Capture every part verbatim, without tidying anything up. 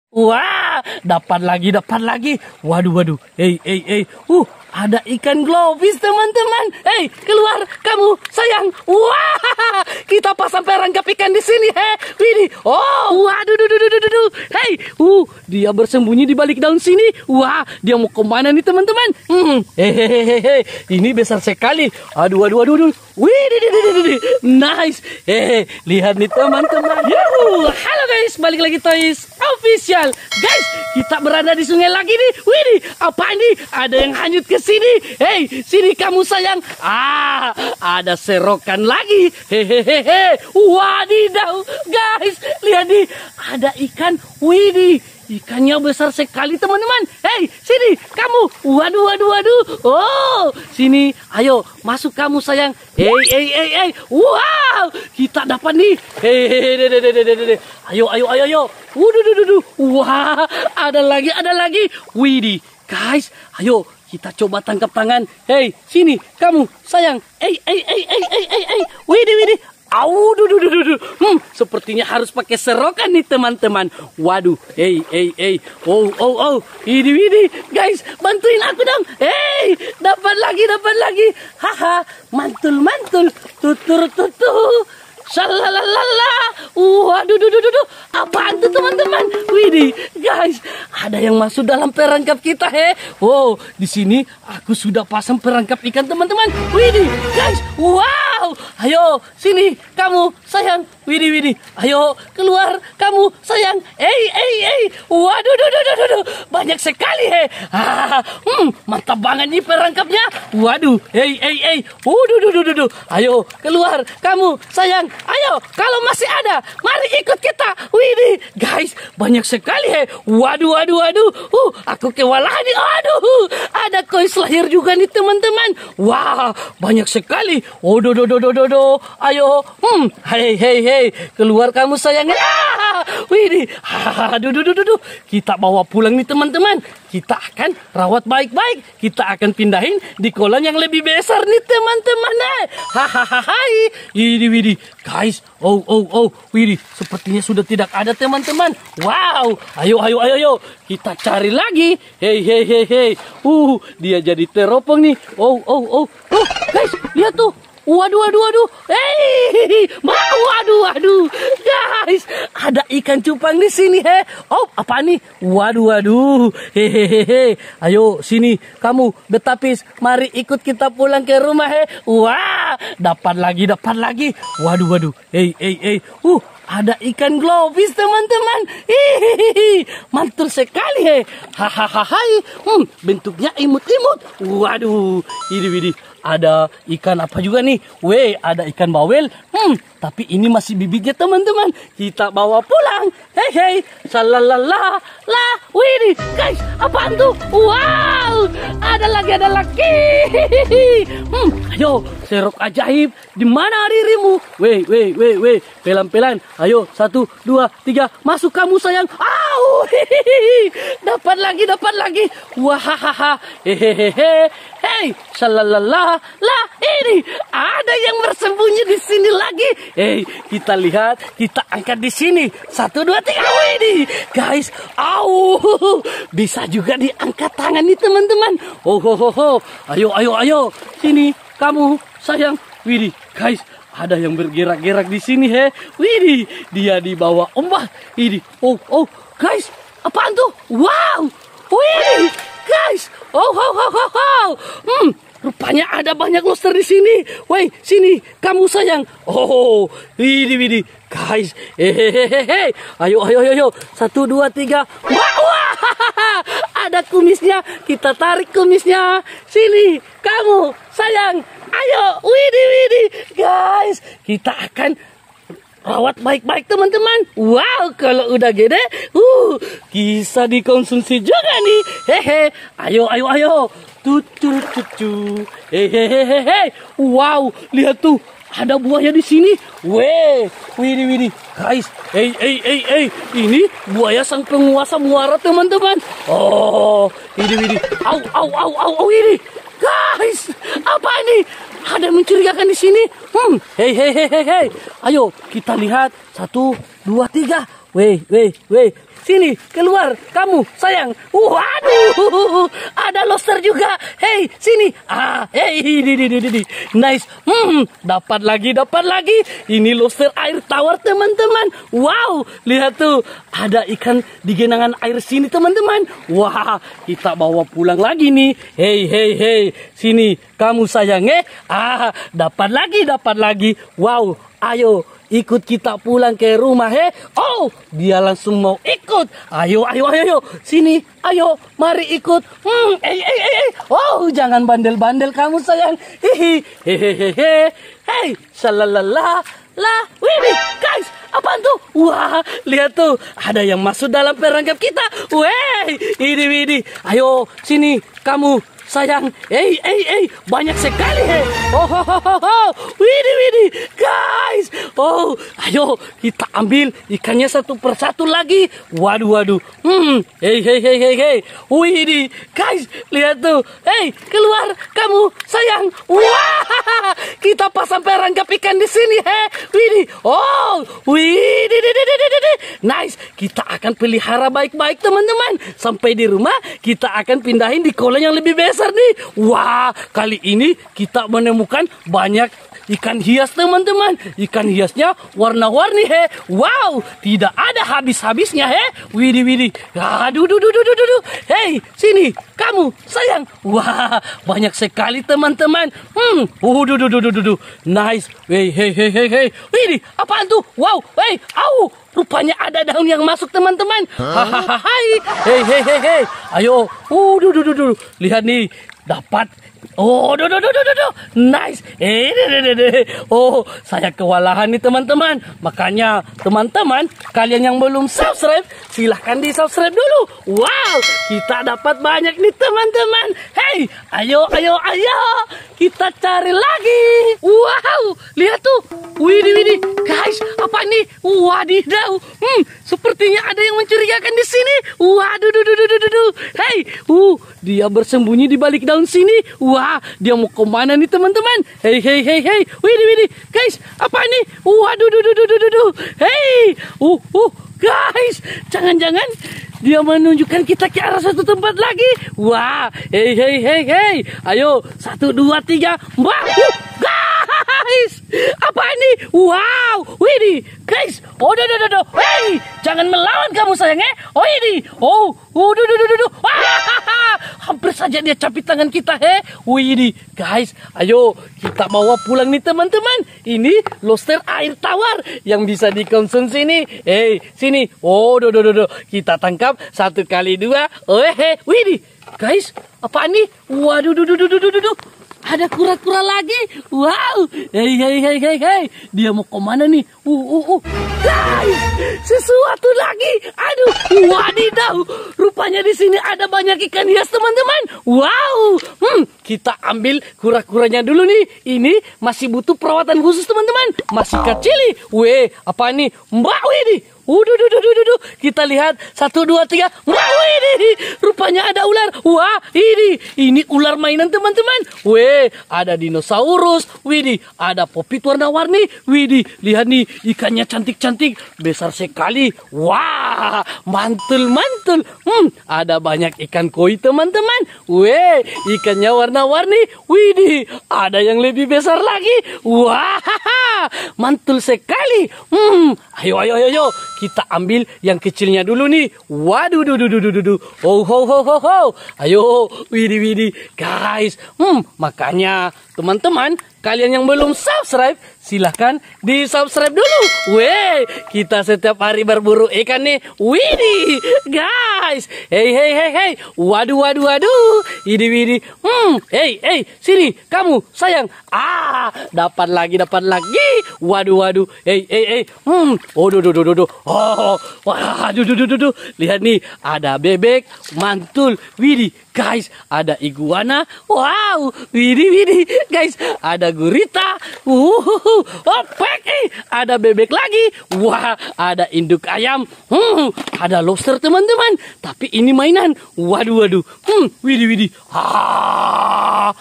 Wah, dapat lagi, dapat lagi. Waduh, waduh. Hei, hei, hei. Uh, ada ikan globis, teman-teman. Hei, keluar kamu, sayang. Wah, kita pasang perangkap ikan di sini, he. Widih. Oh, waduh, duh, duh, duh, duh, duh. Hei, uh, dia bersembunyi di balik daun sini. Wah, dia mau kemana nih, teman-teman? Hmm, hehehe. Ini besar sekali. Aduh, aduh, aduh, aduh. Widih, nice. Hehe, lihat nih, teman-teman. Yuhu, halo guys, balik lagi Toys Official. Guys, kita berada di sungai lagi nih. Widih, apa ini? Ada yang hanyut ke sini. Hei, sini kamu sayang. Ah, ada serokan lagi. Hehehe. Wadidaw, guys, lihat nih, ada ikan. Widih, ikannya besar sekali, teman-teman. Hei, sini kamu. Waduh, waduh, waduh. Oh, sini. Ayo, masuk kamu sayang. Hei, hei, hei, hei. Wow, kita dapat nih. Hei, hei, hei, hei, hei, hei. Ayo, ayo, ayo, ayo. Waduh, duh, duh, duh. Wah, ada lagi, ada lagi. Widih, guys, ayo kita coba tangkap tangan. Hei, sini kamu sayang. Hei, hei, hei, hei, hei, hei, hei. Widih, widih. Au, duh, duh, duh, duh, duh. Hmm, sepertinya harus pakai serokan nih teman-teman. Waduh, hey, hey, hey. Oh, oh, oh. Ini, ini. Guys, bantuin aku dong. Hey, dapat lagi, dapat lagi. Haha, mantul, mantul. Tutur, tutur. Shalalala. Waduh, duh, duh, duh, duh. Apaan tuh teman-teman? Widih, guys, ada yang masuk dalam perangkap kita, he. Wow, di sini aku sudah pasang perangkap ikan, teman-teman. Widih, guys, wow. Ayo, sini kamu sayang. Widih, widih. Ayo keluar kamu sayang. Hey, hey, hey. Waduh, duh, duh, duh, duh, duh. Banyak sekali, he. Ah, hmm, mantap banget nih perangkapnya. Waduh, hey, hey, hey. Waduh, duh, duh, duh, duh. Ayo keluar kamu sayang. Ayo, kalau masih ada, mari ikut kita. Widih, guys, banyak sekali, he. Waduh, waduh, waduh. Uh, aku kewalahan nih. Aduh, ada koin lahir juga nih, teman-teman. Wah, banyak sekali. Oh, do, do, do, do, do, do. Ayo, hmm, hei, hei, hei. Keluar kamu sayang. Ah, widih, aduh, duh, duh, duh, duh. Kita bawa pulang nih, teman-teman. Kita akan rawat baik-baik. Kita akan pindahin di kolam yang lebih besar nih, teman-teman. Hahaha. Widih, widih. Guys, oh, oh, oh, widih, sepertinya sudah tidak ada, teman-teman. Wow, ayo, ayo, ayo, ayo, kita cari lagi. Hei, hei, hei, hei. Uh, dia jadi teropong nih. Oh, oh, oh, oh, guys, lihat tuh. Waduh, waduh, waduh. Hei, waduh, waduh. Guys, ada ikan cupang di sini, he. Oh, apa nih? Waduh, waduh. Hehehe. Ayo, sini. Kamu, betapis. Mari ikut kita pulang ke rumah, he. Wah, dapat lagi, dapat lagi. Waduh, waduh. Hei, hei, hei. Uh, ada ikan globis, teman-teman. Hihihi, mantul sekali, he. Hahaha. Hmm, bentuknya imut-imut. Waduh, ini, ini. Ada ikan apa juga nih? Weh, ada ikan bawel. Hmm, tapi ini masih bibitnya, teman-teman. Kita bawa pulang. Hei, hei. Salalala. Lah, wih, guys, apaan tuh? Wow, ada lagi, ada lagi. Hmm, ayo, serok ajaib. Di mana dirimu? Weh, weh, weh, weh. Pelan-pelan. Ayo, satu, dua, tiga. Masuk kamu sayang. Au, hihihi. Dapat lagi, dapat lagi. Wahahaha. Hehehe. Hei, salalala. Lah, ini ada yang bersembunyi di sini lagi. Hei, kita lihat, kita angkat di sini. Satu, dua, tiga. Ini, guys. Au, bisa juga diangkat tangan nih, teman-teman. Oh, ho, ho, ho. Ayo, ayo, ayo. Sini, kamu, sayang. Widih, guys. Ada yang bergerak-gerak di sini, he. Widih, dia di bawah ombak. Ini, oh, oh, guys. Apaan tuh? Wow. Widih, guys. Oh, ho, ho, ho, ho. Hmm. Rupanya ada banyak lobster di sini. Woi, sini, kamu sayang. Oh, ini, ini, guys. Hehehe. Ayo, ayo, ayo, ayo. Satu, dua, tiga. Wah, wah. Ada kumisnya. Kita tarik kumisnya. Sini, kamu sayang. Ayo, widih, widih, guys. Kita akan rawat baik-baik, teman-teman. Wow, kalau udah gede, uh, bisa dikonsumsi juga nih. Hehe. Ayo, ayo, ayo. Tutur cucu. Hehehe. Wow, lihat tuh. Ada buaya di sini. Weh, widih, widih. Guys, hey, hey, hey, hey. Ini buaya sang penguasa muara, teman-teman. Oh, widih, widih. Au, au, au, au, au, widih. Guys, apa ini? Ada yang mencurigakan di sini. Hmm, hei, hei, hei, hei, hei. Ayo, kita lihat. Satu, dua, tiga. Weh, weh, weh. Sini, keluar. Kamu, sayang. Waduh, ada lobster juga. Hei, sini. Ah, hei, ini, ini, ini, ini. Nice. Hmm, dapat lagi, dapat lagi. Ini lobster air tawar, teman-teman. Wow, lihat tuh. Ada ikan di genangan air sini, teman-teman. Wah, kita bawa pulang lagi nih. Hei, hei, hei. Sini, kamu, sayang. Eh, ah, dapat lagi, dapat lagi. Wow, ayo. Ikut kita pulang ke rumah, he. Oh, dia langsung mau ikut. Ayo, ayo, ayo, ayo. Sini, ayo, mari ikut. Hmm, eh, eh, eh, eh. Oh, jangan bandel-bandel kamu, sayang. Hihi, hehehe. Hey, shalalala. Lah, wih, guys, apaan tuh? Wah, lihat tuh, ada yang masuk dalam perangkap kita. Weh, ini, ini. Ayo, sini, kamu. Sayang, eh, eh, eh, banyak sekali, he. Oh, oh, oh, oh, oh. Widih, widih, guys. Oh, ayo kita ambil ikannya satu persatu lagi. Waduh, waduh. Hmm, hei, hei, hei, hei, hei. Widih, guys, lihat tuh. Hei, keluar, kamu, sayang. Wah, kita pasang perangkap ikan di sini, he. Widih, oh, widih, widih, widih, widih. Nice, kita akan pelihara baik-baik, teman-teman. Sampai di rumah, kita akan pindahin di kolam yang lebih besar nih. Wah, kali ini kita menemukan banyak ikan hias, teman-teman. Ikan hiasnya warna-warni, he. Wow, tidak ada habis-habisnya, he. Widih, widih. Aduh, duh, duh, duh, duh, duh. Hei, sini, kamu, sayang. Wah, banyak sekali, teman-teman. Hmm, uh, duh, duh, duh, duh, duh. Nice. Hei, hei, hei, hei, hei. Widih, apaan tuh? Wow, hei, au. Rupanya ada daun yang masuk, teman-teman. Hahaha. Hei, hei, hei, hei. Ayo. Uh, duh, duh, duh, duh. Lihat nih, dapat. Oh, duh, duh, duh, duh, duh. Nice. Eh, duh, duh, duh, duh. Oh, saya kewalahan nih, teman-teman. Makanya, teman-teman, kalian yang belum subscribe, silahkan di subscribe dulu. Wow, kita dapat banyak nih, teman-teman. Hey, ayo, ayo, ayo. Kita cari lagi. Wow, lihat tuh. Widih, widih. Guys, apa nih? Wadidaw. Hmm, sepertinya ada yang mencurigakan di sini. Waduh, duh, duh, duh, duh, duh, duh. Hey, uh, dia bersembunyi di balik daun sini. Wah, dia mau kemana nih, teman-teman? Hey, hey, hey, hey. Widih, widih. Guys, apa nih? Waduh, duh, duh, duh, duh, duh, duh. Hey, uh, uh, guys, jangan-jangan dia menunjukkan kita ke arah satu tempat lagi. Wah, hey, hey, hey, hey. Ayo, satu, dua, tiga. Wah, uh, guys, apa ini? Wow, widih, guys. Oh, duh, duh, duh, duh. Hey, jangan melawan kamu, sayang, eh. Oh, ini. Oh, oh, duh, duh, duh, duh, duh. Wah, hampir saja dia capit tangan kita, he. Widih, guys. Ayo, kita bawa pulang nih, teman-teman. Ini lobster air tawar yang bisa dikonsumsi nih. Hey, sini. Oh, duh, duh, duh, duh. Kita tangkap satu kali dua. Oh, he. Widih, guys. Apa ini? Waduh, duh, duh, duh, duh, duh, duh. Ada kura-kura lagi. Wow. Hei, hei, hei, hei, hei. Dia mau kemana nih? Uh, uh, uh. Guys, sesuatu lagi. Aduh, wadidaw. Rupanya di sini ada banyak ikan hias, teman-teman. Wow. Hmm, kita ambil kura-kuranya dulu nih. Ini masih butuh perawatan khusus, teman-teman. Masih kecil nih. Weh, apa nih? Mbak Widih. Uduh, duh, duh, duh, duh, duh. Kita lihat. Satu, dua, tiga. Wah, ini. Rupanya ada ular. Wah, ini. Ini ular mainan, teman-teman. Weh, ada dinosaurus. Widih, ada popit warna-warni. Widih, lihat nih. Ikannya cantik-cantik. Besar sekali. Wah, mantul-mantul. Hmm, ada banyak ikan koi, teman-teman. Weh, ikannya warna-warni. Widih, ada yang lebih besar lagi. Wah, mantul sekali. Hmm, ayo, ayo, ayo, ayo. Kita ambil yang kecilnya dulu nih. Waduh, duh, duh, duh, duh, duh. Oh, ho, ho, ho, ho. Ayo, widih, widih. Guys, hmm, makanya teman-teman, kalian yang belum subscribe, silahkan di subscribe dulu. Weh, kita setiap hari berburu ikan nih. Widih, guys. Hey, hey, hey, hey. Waduh, waduh, waduh. Widih, widih. Hmm, hey, hey, sini, kamu, sayang. Ah, dapat lagi, dapat lagi. Waduh, waduh. Hey, hey, hey. Hmm, oh, duh, duh, duh, duh, duh. Oh, wah, duh, duh, duh, duh, duh. Lihat nih, ada bebek, mantul. Widih, guys, ada iguana. Wow, widih, widih. Guys, ada gurita. Uhuhu. Oh, pek, eh. Ada bebek lagi. Wah, ada induk ayam. Hmm, ada lobster, teman-teman. Tapi ini mainan. Waduh, waduh. Hmm, widih, widih. Ah.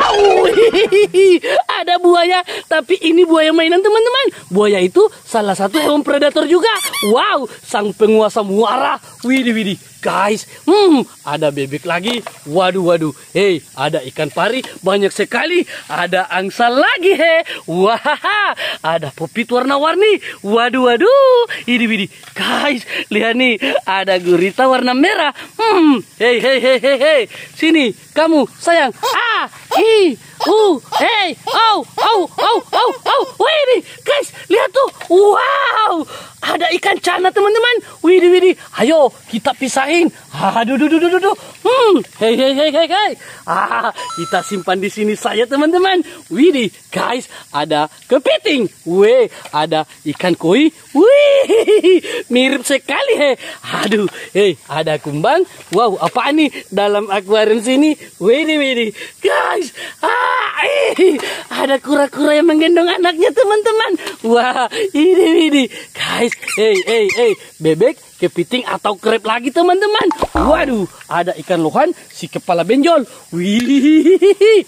Wow, hihihi. Ada buaya, tapi ini buaya mainan teman-teman. Buaya itu salah satu hewan predator juga. Wow, sang penguasa muara. Widih, widih. Guys, hmm, ada bebek lagi. Waduh, waduh. Hei, ada ikan pari banyak sekali. Ada angsa lagi, he. Wah, ada popit warna-warni. Waduh, waduh. Ini, ini. Guys, lihat nih. Ada gurita warna merah. Hmm, hei, hei, hei, hei, hei. Sini, kamu, sayang. Ah, i, uh, hei, oh, oh, oh, oh, oh. Wih, nih, guys, lihat tuh. Wow, ada ikan cana, teman-teman. Widih, widih. Ayo, kita pisahin. Aduh, duh, duh, duh, duh. Hmm, hei, hei, hei, hei, hei. Ah, kita simpan di sini saja, teman-teman. Widih, guys, ada kepiting. Weh, ada ikan koi. Wih, mirip sekali, he. Aduh, hei, ada kumbang. Wow, apa nih dalam akuarium sini? Widih, widih, guys. Ah, eh, ada kura-kura yang menggendong anaknya, teman-teman. Wah, ini, ini, guys. Hei, hei, hei, bebek, kepiting atau krep lagi, teman-teman. Waduh, ada ikan lohan si kepala benjol. Wih,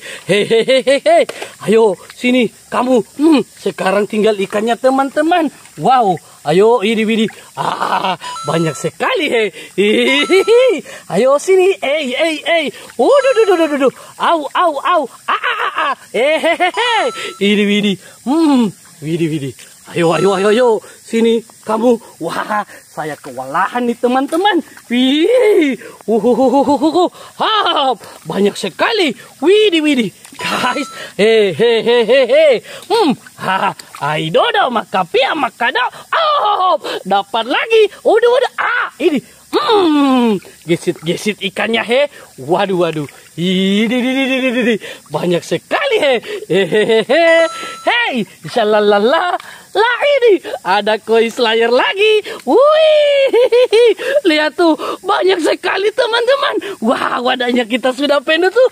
hehehe. Ayo sini kamu. Hmm, sekarang tinggal ikannya, teman-teman. Wow, ayo ini ini. Ah, banyak sekali, he. Hihihi. Ayo sini. Eh, eh, eh. Uduh, duh, duh, duh, duh. Au, au, au. Ah, ah, ah, ah. Hehehe. Ini ini. Hmm, widih, widih. Ayo, ayo, ayo, ayo. Sini, kamu. Wah, saya kewalahan nih, teman-teman. Wih. Uhuhuhuhuhu. Ha, banyak sekali. Widih, widih. Guys. Hehehehe. Hmm. Ha, aidodo, makapia, makado. Oh, dapat lagi. Udah, udah. Ah, ini. Hmm, gesit-gesit ikannya, he. Waduh, waduh. Ini, ini, ini, ini, ini. Banyak sekali, he. Hehehe. Hei, shalalala. Lah ini, ada koi slayer lagi. Wih, lihat tuh, banyak sekali, teman-teman. Wah, wadahnya kita sudah penuh tuh.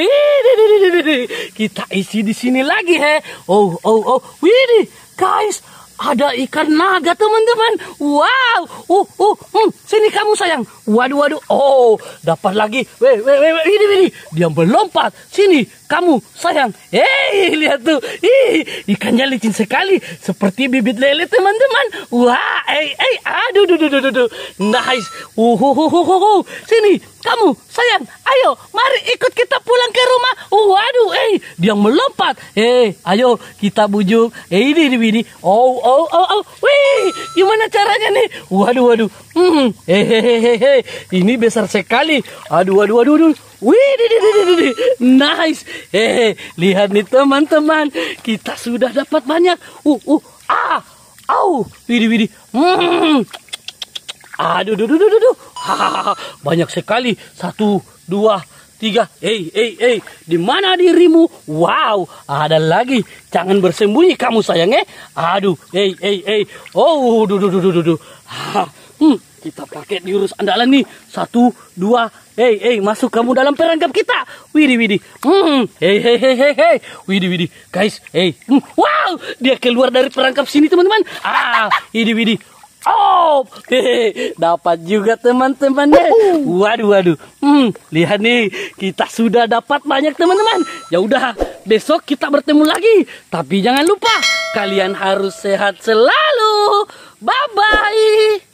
Wih, kita isi di sini lagi, he. Oh, oh, oh. Wih, guys. Ada ikan naga, teman-teman. Wow. Uh, uh, hmm. Sini kamu, sayang. Waduh, waduh. Oh, dapat lagi. Weh, weh, weh, ini, ini. Dia melompat. Sini, kamu, sayang. Hei, lihat tuh. Ih, ikannya licin sekali. Seperti bibit lele, teman-teman. Wah, eh, eh. Aduh, duh, duh, duh, duh. Nice. Uh, uh, uh, uh, uh. Sini, kamu, sayang. Ayo, mari ikut kita pulang ke rumah. Waduh, eh. Dia melompat. Eh, ayo, kita bujuk. Eh, ini, ini, ini. Oh, oh, oh, oh. Wih, gimana caranya nih? Waduh, waduh. Hmm, hehehehe. Ini besar sekali. Aduh, aduh, aduh, aduh. Wih, di, di, di, di, di. Nice. Hehe, lihat nih, teman-teman. Kita sudah dapat banyak. Uh, uh, ah, au. Widih, widih. Hmm. Aduh, duh, duh, duh, duh. Hahaha, banyak sekali. Satu, dua, tiga. Hei, hei, hei. Di mana dirimu? Wow, ada lagi. Jangan bersembunyi kamu, sayang, eh. Aduh, hei, hei, hei. Oh, duh, duh, duh, duh, duh. Ha, hmm, kita pakai diurus andalan nih. Satu, dua. Hei, hei, masuk kamu dalam perangkap kita. Widih, widih. Hmm, hei, hei, hei, hei, hei. Widih, widih. Guys, hei. Hmm, wow, dia keluar dari perangkap sini, teman-teman. Ah, widih, widih. Oh, hehe, dapat juga, teman-teman deh. Waduh, waduh. Hmm, lihat nih, kita sudah dapat banyak, teman-teman. Ya udah, besok kita bertemu lagi. Tapi jangan lupa, kalian harus sehat selalu. Bye bye.